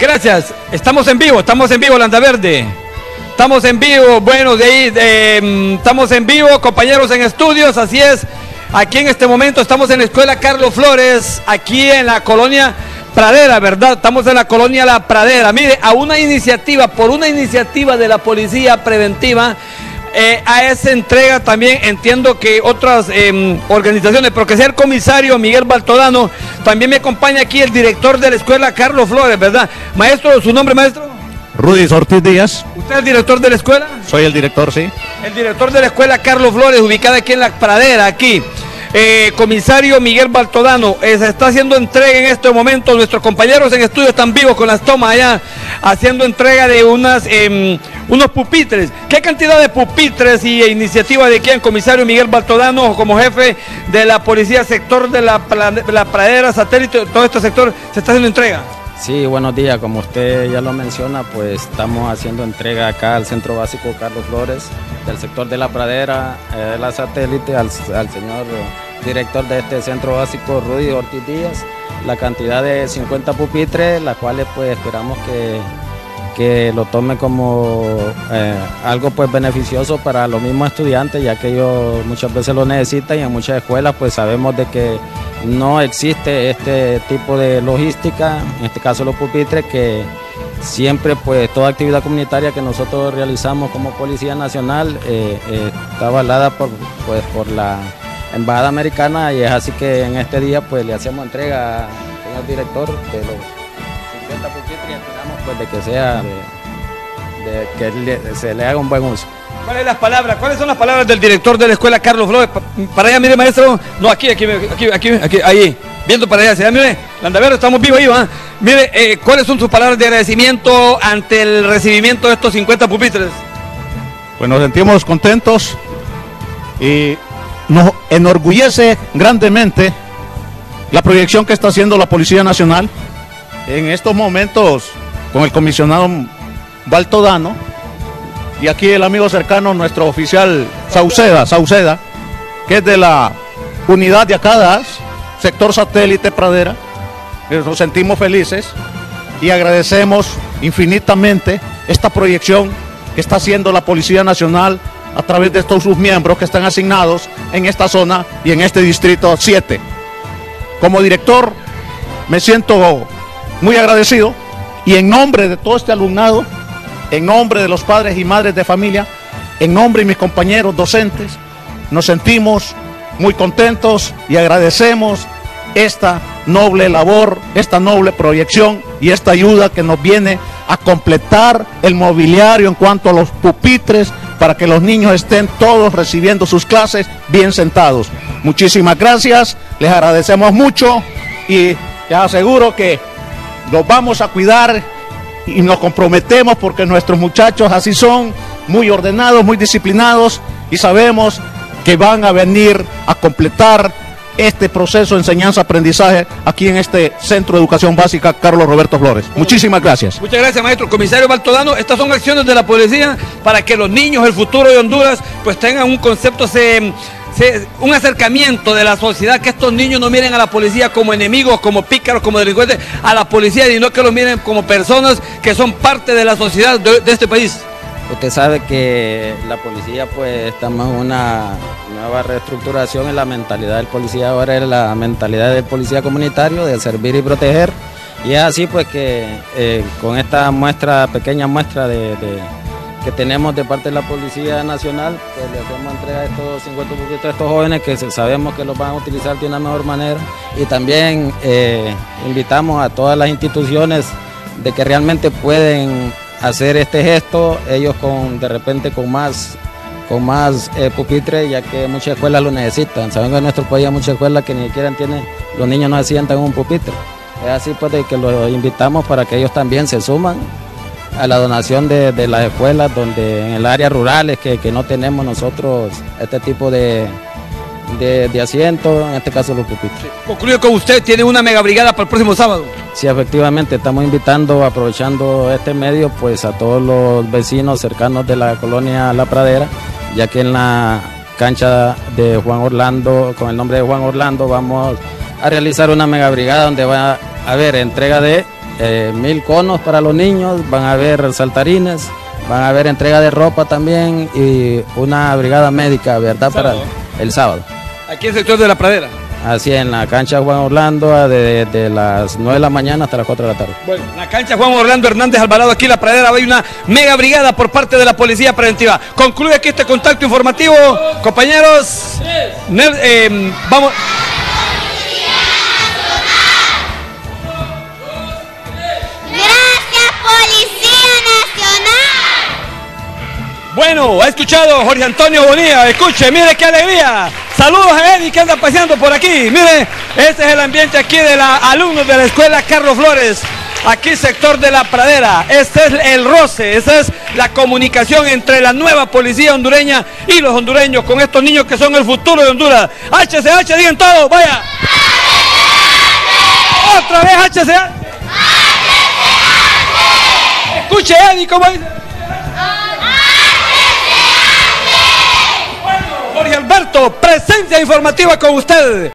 Gracias. Estamos en vivo, Landaverde. Estamos en vivo, bueno, estamos en vivo, compañeros en estudios, así es. Aquí en este momento estamos en la Escuela Carlos Flores, aquí en la colonia Pradera, ¿verdad? Estamos en la colonia La Pradera. Mire, por una iniciativa de la Policía Preventiva, a esa entrega también entiendo que otras organizaciones, pero que sea el comisario Miguel Baltodano, también me acompaña aquí el director de la Escuela Carlos Flores, ¿verdad? Maestro, ¿su nombre, maestro? Rudy Ortiz Díaz. ¿Usted es el director de la escuela? Soy el director, sí. El director de la Escuela Carlos Flores, ubicada aquí en La Pradera, aquí. Comisario Miguel Baltodano, se está haciendo entrega en este momento. Nuestros compañeros en estudio están vivos con las tomas allá, haciendo entrega de unos pupitres. ¿Qué cantidad de pupitres y iniciativa de quién, comisario Miguel Baltodano, como jefe de la policía sector de la Pradera, satélite, todo este sector, se está haciendo entrega? Sí, buenos días. Como usted ya lo menciona, pues estamos haciendo entrega acá al Centro Básico Carlos Flores, del sector de La Pradera, la satélite, al señor director de este Centro Básico, Rudy Ortiz Díaz, la cantidad de 50 pupitres, las cuales pues esperamos que lo tome como algo pues beneficioso para los mismos estudiantes, ya que ellos muchas veces lo necesitan, y en muchas escuelas pues sabemos de que no existe este tipo de logística, en este caso los pupitres, que siempre pues toda actividad comunitaria que nosotros realizamos como Policía Nacional está avalada por la Embajada Americana, y es así que en este día pues le hacemos entrega al señor director de los 50 pupitres, y esperamos pues de que sea se le haga un buen uso. ¿Cuáles son las palabras del director de la Escuela Carlos Flores? Para allá, mire, maestro. No, aquí, ahí. Viendo para allá. Mire, Landaverde, estamos vivos ahí, ¿va? Mire, ¿cuáles son sus palabras de agradecimiento ante el recibimiento de estos 50 pupitres? Pues nos sentimos contentos y nos enorgullece grandemente la proyección que está haciendo la Policía Nacional en estos momentos con el comisionado Baltodano, y aquí el amigo cercano, nuestro oficial Sauceda, que es de la unidad de acá, sector satélite Pradera. Nos sentimos felices y agradecemos infinitamente esta proyección que está haciendo la Policía Nacional a través de estos sus miembros que están asignados en esta zona y en este distrito 7. Como director me siento muy agradecido, y en nombre de todo este alumnado, en nombre de los padres y madres de familia, en nombre de mis compañeros docentes, nos sentimos muy contentos y agradecemos esta noble labor, esta noble proyección y esta ayuda que nos viene a completar el mobiliario en cuanto a los pupitres, para que los niños estén todos recibiendo sus clases bien sentados. Muchísimas gracias, les agradecemos mucho y les aseguro que los vamos a cuidar y nos comprometemos, porque nuestros muchachos así son, muy ordenados, muy disciplinados, y sabemos que van a venir a completar este proceso de enseñanza-aprendizaje aquí en este Centro de Educación Básica Carlos Roberto Flores. Muchísimas gracias. Muchas gracias, maestro. Comisario Baltodano, estas son acciones de la policía para que los niños, el futuro de Honduras, pues tengan un concepto, un acercamiento de la sociedad, que estos niños no miren a la policía como enemigos, como pícaros, como delincuentes, a la policía, sino que los miren como personas que son parte de la sociedad de este país. Usted sabe que la policía pues estamos en una nueva reestructuración en la mentalidad del policía. Ahora es la mentalidad del policía comunitario, de servir y proteger, y es así pues que con esta pequeña muestra que tenemos de parte de la Policía Nacional, pues le hacemos entrega de estos 50 pupitres a estos jóvenes que sabemos que los van a utilizar de una mejor manera, y también invitamos a todas las instituciones de que realmente pueden hacer este gesto, ellos de repente con más pupitres, ya que muchas escuelas lo necesitan. Saben que en nuestro país hay muchas escuelas que ni siquiera los niños no se sientan en un pupitre. Es así pues de que los invitamos para que ellos también se suman a la donación de las escuelas, donde en el área rurales que no tenemos nosotros este tipo de asientos, en este caso los pupitres. Concluyo con usted, tiene una mega brigada para el próximo sábado. Sí, efectivamente, estamos invitando, aprovechando este medio, pues a todos los vecinos cercanos de la colonia La Pradera, ya que en la cancha de Juan Orlando, con el nombre de Juan Orlando, vamos a realizar una mega brigada donde va a haber entrega de 1000 conos para los niños, van a haber saltarines, van a haber entrega de ropa también y una brigada médica, ¿verdad? Para el sábado. Aquí en el sector de La Pradera. Así en la cancha Juan Orlando, de las 9 de la mañana hasta las 4 de la tarde. Bueno, en la cancha Juan Orlando Hernández Alvarado, aquí en La Pradera, hay una mega brigada por parte de la Policía Preventiva. Concluye aquí este contacto informativo, compañeros. Vamos. Gracias, Policía Nacional. Bueno, ha escuchado Jorge Antonio Bonilla, escuche, mire qué alegría. Saludos a Eddie que anda paseando por aquí. Mire, este es el ambiente aquí de los alumnos de la escuela Carlos Flores. Aquí sector de La Pradera. Este es el roce, esa es la comunicación entre la nueva policía hondureña y los hondureños con estos niños que son el futuro de Honduras. HCH, digan todo, vaya. Otra vez HCH. Escuche Eddie, ¿cómo dice? Jorge Alberto, presencia informativa con usted.